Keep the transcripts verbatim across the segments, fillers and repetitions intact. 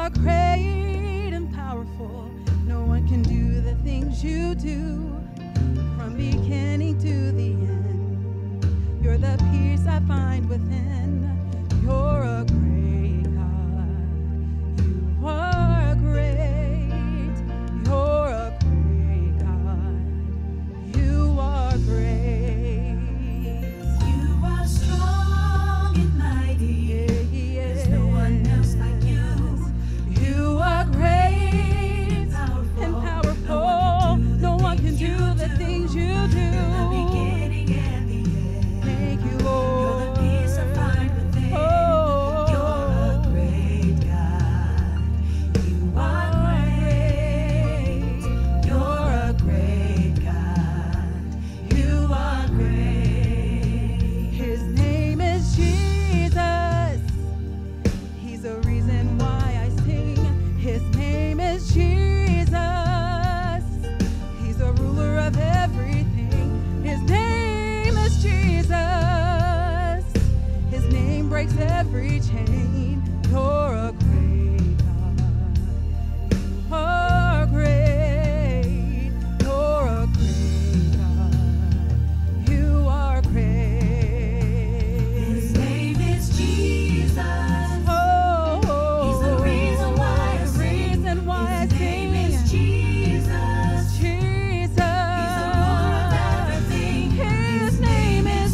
are great and powerful. No one can do the things you do. From beginning to the end, you're the peace I find within. You're a great God. You are great. You're a great God. You are great. You are strong and mighty. Yeah, yeah. There's no one else like you. You are great And powerful. and powerful. No one can do the things you The do. beginning and the end. Thank you, You're the Lord. peace I find within. Oh, You're a great God. You are great. You're a great God. You are great. His name is Jesus. He's the reason why I sing. His name is Jesus. He's the ruler of everything. His name is Jesus. His name breaks every chain. You're a great God. You are great. You're a great God. You are great. His name is Jesus. Oh, He's the reason why I the sing. reason why I His name sing. is Jesus. Jesus. He's the ruler of everything. His name is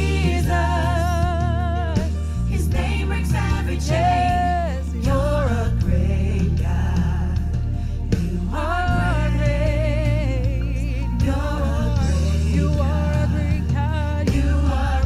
Jesus. His name breaks every chain. Yes, You're a great God. You are great. You're a great You are a great God. You are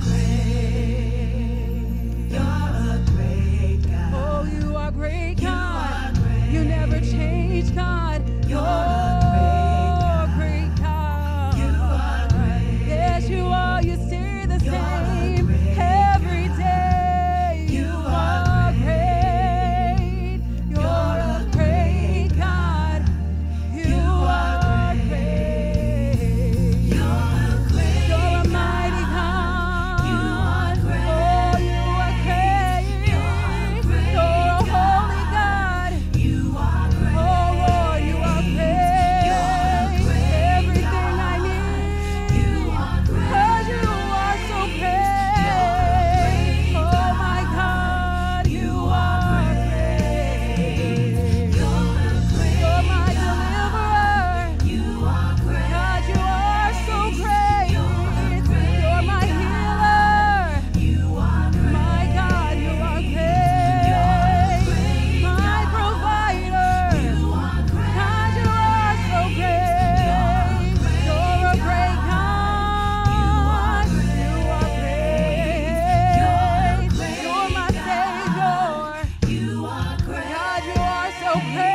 great. You're a great God. Oh, you are great, You God. are great. You never change, God. You're a Oh, great great God. You are great. Yes, you are. You stay the You're a same great every God. day. You You are are great. You're a great God. You are great. You're a great You're a God. mighty God. You are great. Oh, you are great. You're a great You're a holy God. God. You are great. Oh, Lord, you are great. You're a great Everything I God. need. You are great. 'Cause you are so great. You're a great Oh, my God. God, you You are are great. You're a great You're my God. deliverer. You are great. God, you are so great. You're a great You're my God. healer. You are great. My God, you are You're a great. great My God. provider. You are great. God, you are so great. You're a great God. You are great. You're my Savior. You are great. God, you are so great.